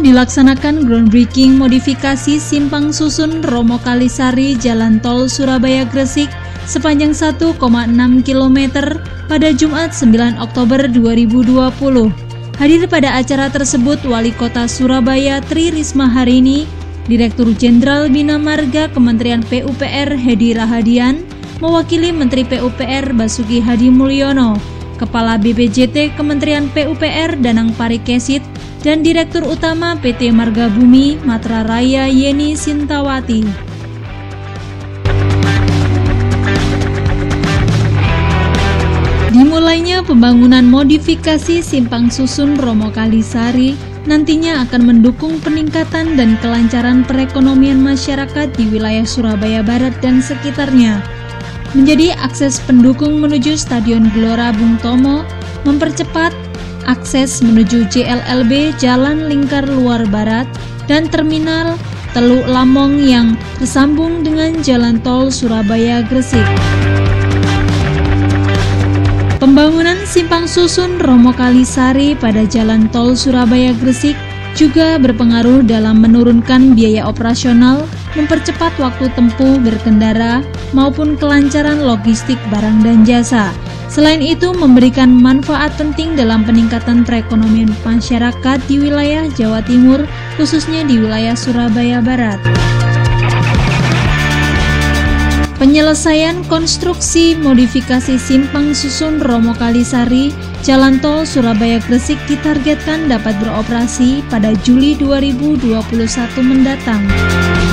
dilaksanakan groundbreaking modifikasi Simpang Susun Romo Kalisari Jalan Tol Surabaya Gresik sepanjang 1,6 km pada Jumat 9 Oktober 2020. Hadir pada acara tersebut Wali Kota Surabaya Tri Risma Harini, Direktur Jenderal Bina Marga Kementerian PUPR Hedi Rahadian, mewakili Menteri PUPR Basuki Hadi Mulyono, Kepala BPJT Kementerian PUPR Danang Parikesit, dan Direktur Utama PT Marga Bumi Matra Raya Yeni Sintawati. Dimulainya pembangunan modifikasi Simpang Susun Romo Kalisari nantinya akan mendukung peningkatan dan kelancaran perekonomian masyarakat di wilayah Surabaya Barat dan sekitarnya. Menjadi akses pendukung menuju Stadion Gelora Bung Tomo, mempercepat akses menuju JLLB Jalan Lingkar Luar Barat dan Terminal Teluk Lamong yang tersambung dengan Jalan Tol Surabaya Gresik. Pembangunan Simpang Susun Romo Kalisari pada Jalan Tol Surabaya Gresik juga berpengaruh dalam menurunkan biaya operasional, mempercepat waktu tempuh berkendara, maupun kelancaran logistik barang dan jasa. Selain itu, memberikan manfaat penting dalam peningkatan perekonomian masyarakat di wilayah Jawa Timur, khususnya di wilayah Surabaya Barat. Penyelesaian konstruksi modifikasi Simpang Susun Romo Kalisari Jalan Tol Surabaya Gresik ditargetkan dapat beroperasi pada Juli 2021 mendatang.